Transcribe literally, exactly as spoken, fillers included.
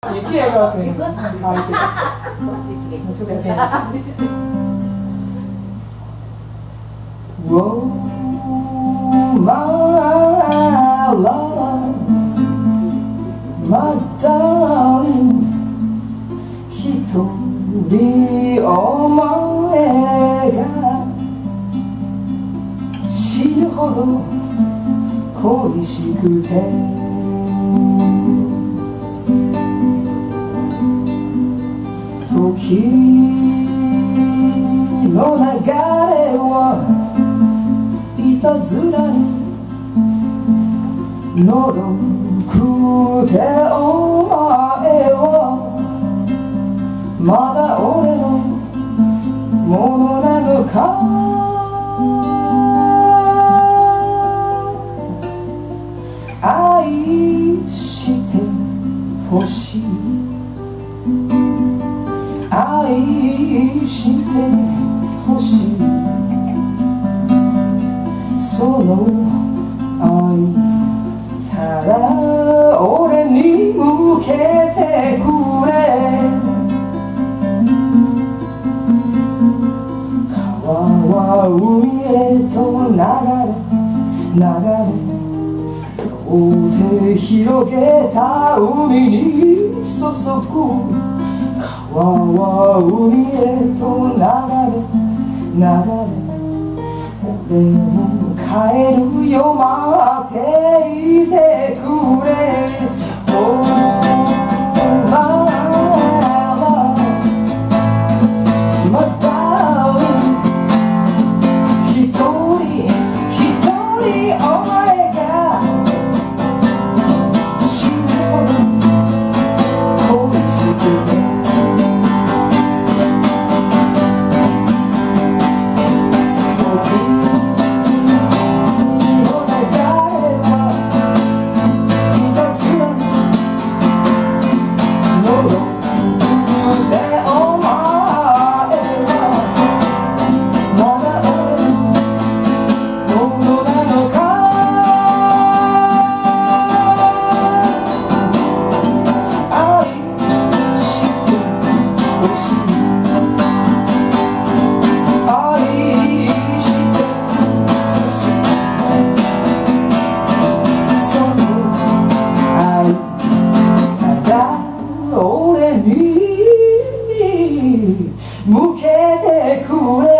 雪やがくん乾いてた。ちょっとやってみます。Whoa, my love, my darling, 一人お前が死ぬほど恋しくて時の流れはいたずらにのろくてお前はまだ俺のものなのか愛してほしい愛してほしいその愛ただ俺に向けてくれ川は海へと流れ流れ両手広げた海に注ぐ川は海へと流れ流れ俺も帰るよ待っていてくれ Oh my love my darling 一人一人お前が死ぬほど恋しくて向けてくれ